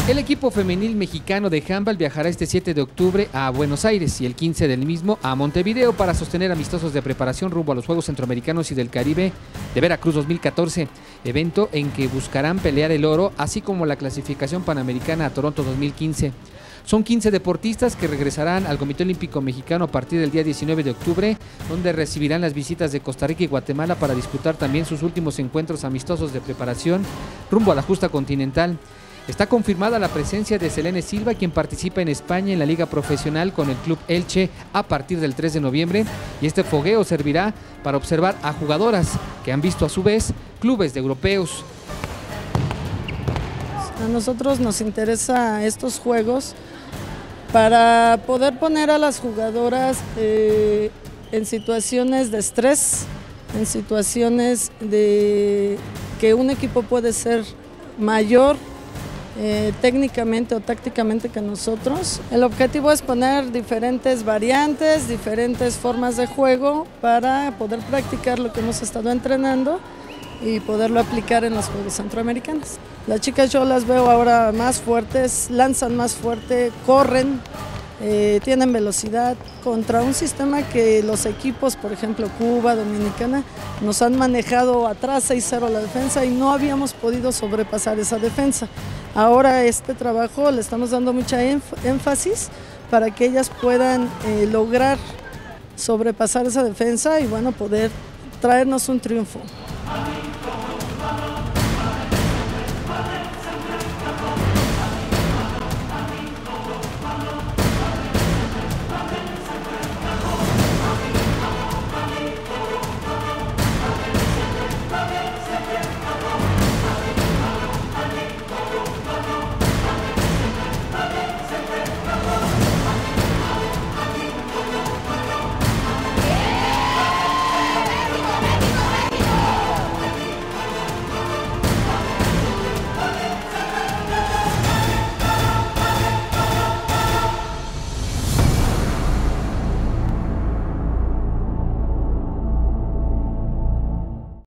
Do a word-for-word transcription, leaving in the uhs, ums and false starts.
El equipo femenil mexicano de handball viajará este siete de octubre a Buenos Aires y el quince del mismo a Montevideo para sostener amistosos de preparación rumbo a los Juegos Centroamericanos y del Caribe de Veracruz dos mil catorce, evento en que buscarán pelear el oro, así como la clasificación panamericana a Toronto dos mil quince. Son quince deportistas que regresarán al Comité Olímpico Mexicano a partir del día diecinueve de octubre, donde recibirán las visitas de Costa Rica y Guatemala para disputar también sus últimos encuentros amistosos de preparación rumbo a la justa continental. Está confirmada la presencia de Selene Silva, quien participa en España en la Liga Profesional con el Club Elche a partir del tres de noviembre, y este fogueo servirá para observar a jugadoras que han visto a su vez clubes de europeos. A nosotros nos interesa estos juegos para poder poner a las jugadoras eh, en situaciones de estrés, en situaciones de que un equipo puede ser mayor Eh, técnicamente o tácticamente que nosotros. El objetivo es poner diferentes variantes, diferentes formas de juego para poder practicar lo que hemos estado entrenando y poderlo aplicar en los Juegos Centroamericanos. Las chicas yo las veo ahora más fuertes, lanzan más fuerte, corren, eh, tienen velocidad contra un sistema que los equipos, por ejemplo Cuba, Dominicana, nos han manejado atrás seis cero la defensa y no habíamos podido sobrepasar esa defensa. Ahora este trabajo le estamos dando mucha énfasis para que ellas puedan eh, lograr sobrepasar esa defensa y bueno, poder traernos un triunfo.